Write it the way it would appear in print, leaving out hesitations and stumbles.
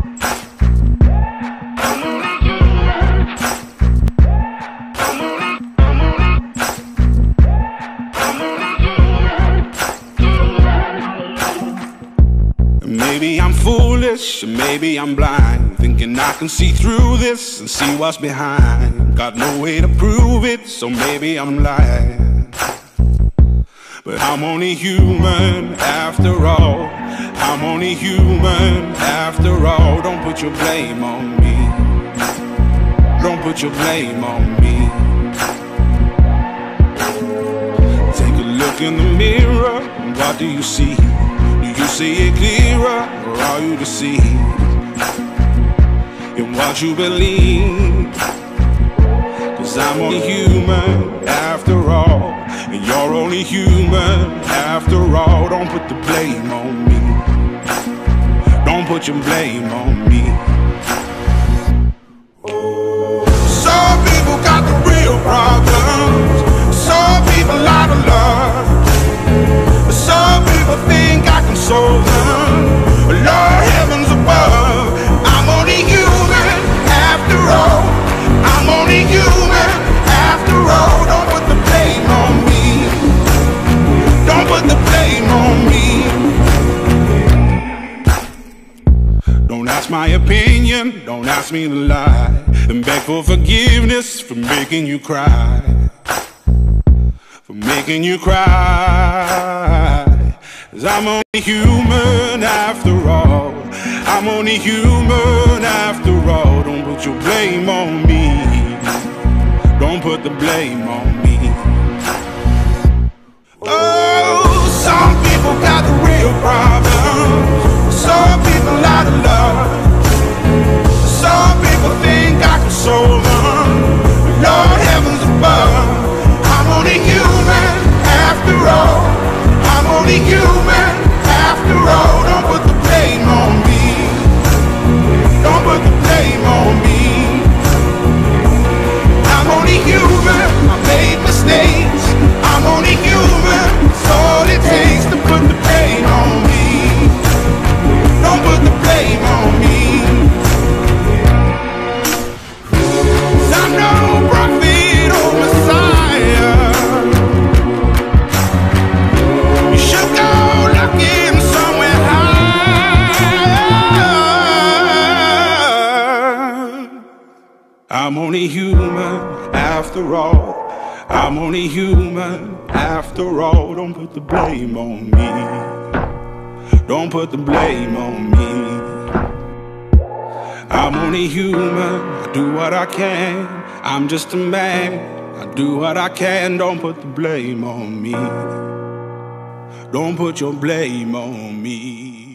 Maybe I'm foolish, or maybe I'm blind, thinking I can see through this and see what's behind. Got no way to prove it, so maybe I'm lying. But I'm only human after all. I'm only human after all. Don't put your blame on me. Don't put your blame on me. Take a look in the mirror, and what do you see? Do you see it clearer, or are you deceived in what you believe? 'Cause I'm only human after all, and you're only human after all. Don't put the blame on me. Don't put your blame on me. Some people got the real problems. Some people out of love. Some people think I can solve them. Lord, heavens above, I'm only human after all. I'm only human after all. Don't put the blame on me. Don't put the blame on me. Don't ask my opinion, don't ask me to lie, and beg for forgiveness for making you cry. For making you cry. 'Cause I'm only human after all. I'm only human after all. Don't put your blame on me. Don't put the blame on me. Oh, some people got the real problems. Some people out of love. Some people think I can solve them. Lord, heavens above, I'm only human after all. I'm only human after all. Don't put the blame on me. Don't put the blame on me. I'm only human. I made mistakes. I'm only human. It's all it takes to put the blame on me. Don't put the blame on me. 'Cause I'm no prophet or Messiah. You should go looking somewhere higher. I'm only human after all. I'm only human after all. Don't put the blame on me. Don't put the blame on me. I'm only human. I do what I can. I'm just a man. I do what I can. Don't put the blame on me. Don't put your blame on me.